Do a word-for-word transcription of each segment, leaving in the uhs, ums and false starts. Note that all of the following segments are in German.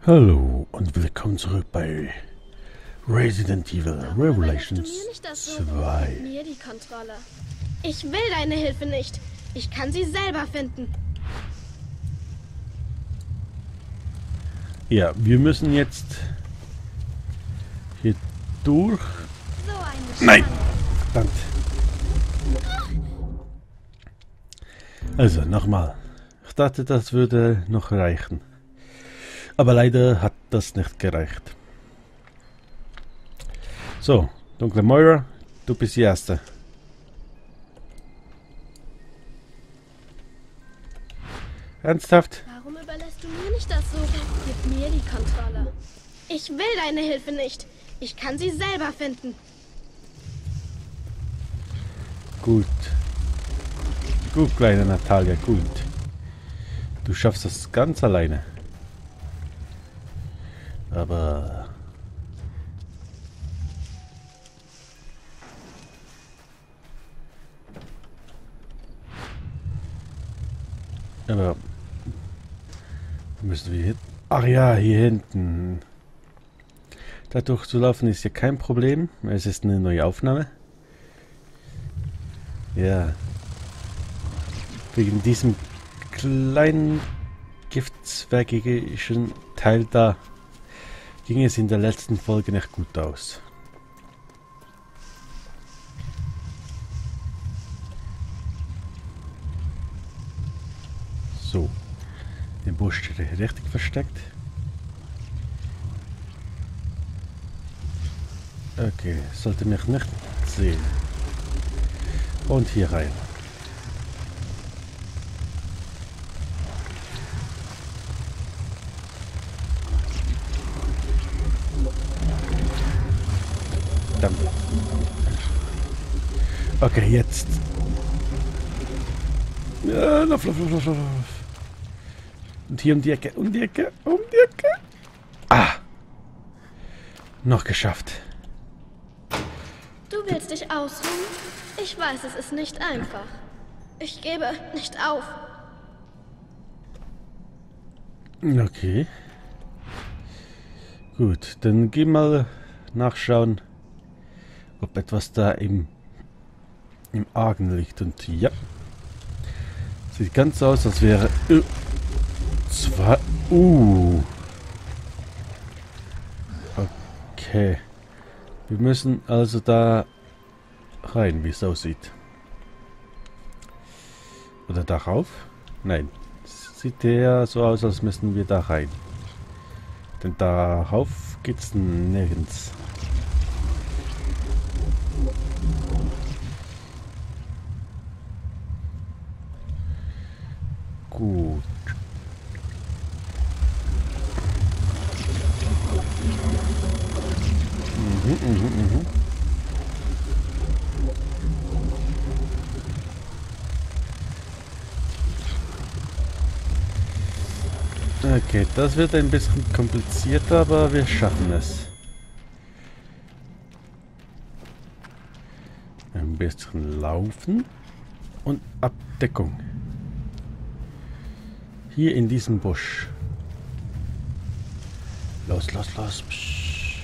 Hallo und willkommen zurück bei Resident Evil Warum Revelations überlässt du mir nicht das so? zwei. Gib mir die Kontrolle. Ich will deine Hilfe nicht. Ich kann sie selber finden. Ja, wir müssen jetzt hier durch. So eine Nein! Schande. Verdammt. Also, nochmal. Ich dachte, das würde noch reichen. Aber leider hat das nicht gereicht. So, dunkle Moira, du bist die Erste. Ernsthaft? Warum überlässt du mir nicht das so? Gib mir die Kontrolle. Ich will deine Hilfe nicht. Ich kann sie selber finden. Gut. Gut, kleine Natalia, gut. Du schaffst das ganz alleine. Aber... Aber... Müssen wir hin... Ach ja, hier hinten. Dadurch zu laufen ist ja kein Problem. Es ist eine neue Aufnahme. Ja. Wegen diesem kleinen giftzwergischen Teil da ging es in der letzten Folge nicht gut aus. So. Den Busch richtig versteckt. Okay, sollte mich nicht sehen. Und hier rein. Verdammt. Okay, jetzt. Ja, lauf, lauf, lauf, lauf, lauf. Und hier um die Ecke, um die Ecke, um die Ecke. Ah. Noch geschafft. Du willst dich ausruhen? Ich weiß, es ist nicht einfach. Ich gebe nicht auf. Okay. Gut, dann geh mal nachschauen, ob etwas da im, im Argen liegt. Und ja, sieht ganz so aus, als wäre... Uh, zwei... Uh. Okay. Wir müssen also da rein, wie es aussieht. Oder darauf? Nein. Sieht ja so aus, als müssen wir da rein. Denn darauf geht's nirgends. Gut. Mhm, mhm, mhm. Okay, das wird ein bisschen komplizierter, aber wir schaffen es. Ein bisschen laufen und Abdeckung. Hier in diesem Busch. Los, los, los. Psch.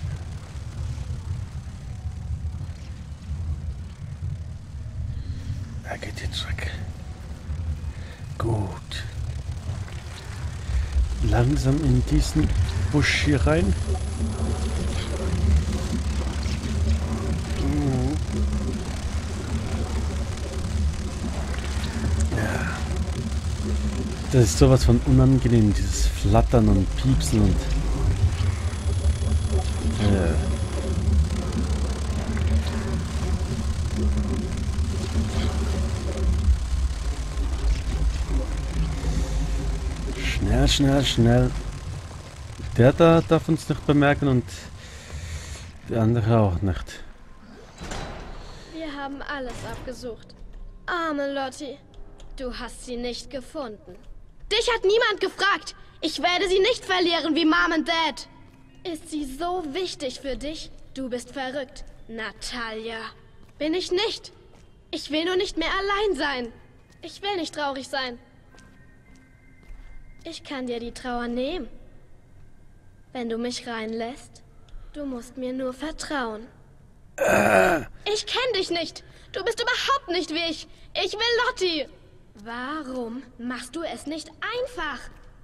Er geht hier zurück. Gut. Langsam in diesen Busch hier rein. Ja. Das ist sowas von unangenehm, dieses Flattern und Piepsen und... Äh. Schnell, schnell, schnell. Der da darf uns nicht bemerken und der andere auch nicht. Wir haben alles abgesucht. Arme Lottie, du hast sie nicht gefunden. Dich hat niemand gefragt. Ich werde sie nicht verlieren wie Mom und Dad. Ist sie so wichtig für dich? Du bist verrückt, Natalia. Bin ich nicht. Ich will nur nicht mehr allein sein. Ich will nicht traurig sein. Ich kann dir die Trauer nehmen. wenn du mich reinlässt. Du musst mir nur vertrauen. Äh. Ich kenn dich nicht. Du bist überhaupt nicht wie ich. Ich will Lottie. Warum machst du es nicht einfach?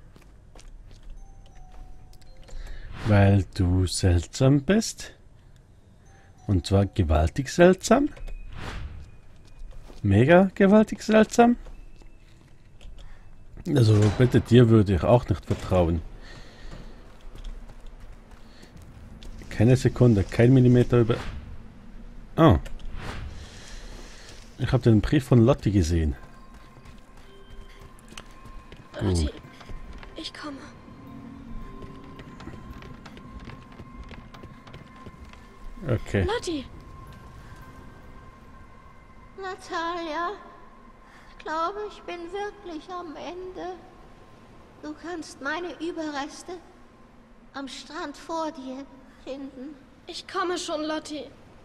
Weil du seltsam bist. Und zwar gewaltig seltsam. Mega gewaltig seltsam. Also bitte, dir würde ich auch nicht vertrauen. Keine Sekunde, kein Millimeter über... Oh. Ich habe den Brief von Lottie gesehen. Lottie, ich komme. Okay. Lottie! Natalia, ich glaube, ich bin wirklich am Ende. Du kannst meine Überreste am Strand vor dir finden. Ich komme schon, Lottie.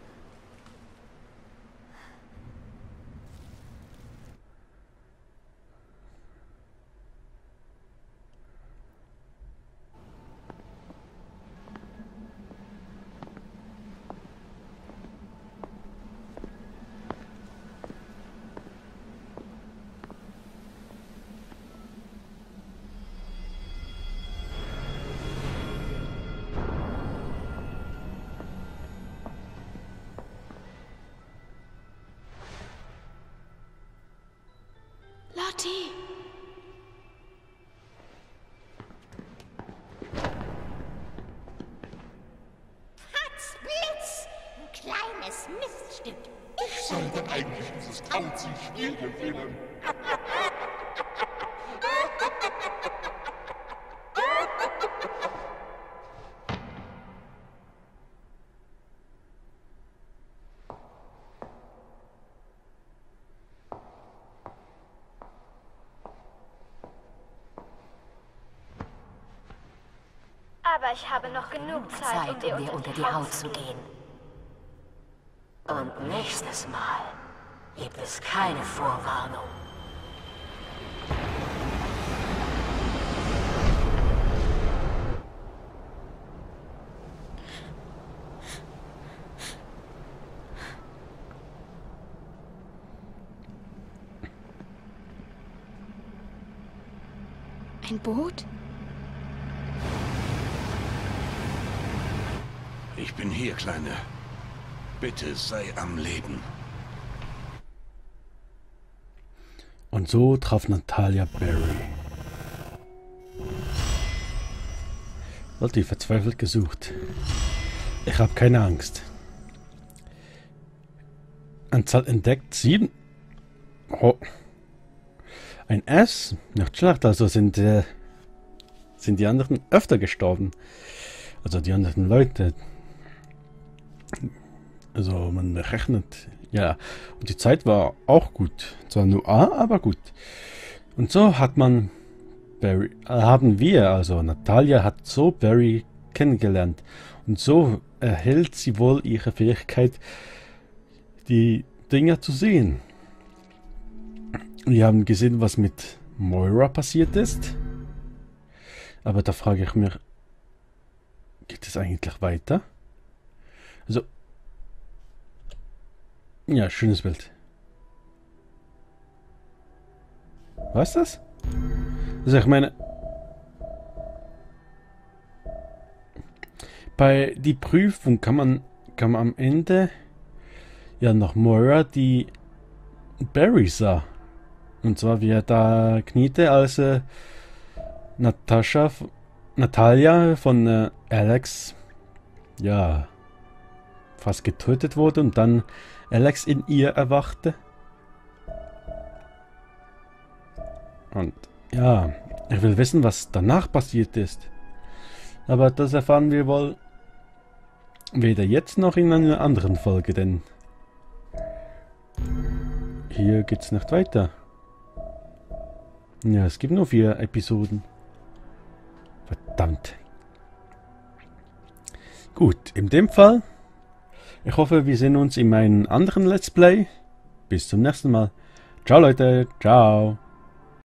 Lottie! Potzblitz! Ein kleines Miststück. Ich sollte eigentlich dieses Tauziehspiel gewinnen. Aber ich habe noch genug Zeit, um dir unter die Haut zu gehen. Und nächstes Mal gibt es keine Vorwarnung. Ein Boot? Ich bin hier, Kleine. Bitte sei am Leben. Und so traf Natalia Barry. Lottie verzweifelt gesucht. Ich habe keine Angst. Anzahl entdeckt sieben. Oh. Ein S? Nicht schlecht, also sind, äh, sind die anderen öfter gestorben. Also die anderen Leute. Also man rechnet. Ja. Und die Zeit war auch gut. Zwar nur A, aber gut. Und so hat man Barry, äh, haben wir, also Natalia hat so Barry kennengelernt. Und so erhält sie wohl ihre Fähigkeit, die Dinge zu sehen. Wir haben gesehen, was mit Moira passiert ist. Aber da frage ich mich, geht es eigentlich weiter? Also, ja, schönes Bild. Was ist das? Also ich meine, bei die Prüfung kann man, kann man am Ende ja noch Moira die Barry sah. Und zwar wie er da kniete, als äh, Natascha, Natalia von äh, Alex ja fast getötet wurde und dann Alex in ihr erwachte. Und ja, ich will wissen, was danach passiert ist. Aber das erfahren wir wohl weder jetzt noch in einer anderen Folge, denn hier geht's nicht weiter. Ja, es gibt nur vier Episoden. Verdammt. Gut, in dem Fall, ich hoffe, wir sehen uns in meinem anderen Let's Play. Bis zum nächsten Mal. Ciao Leute, ciao.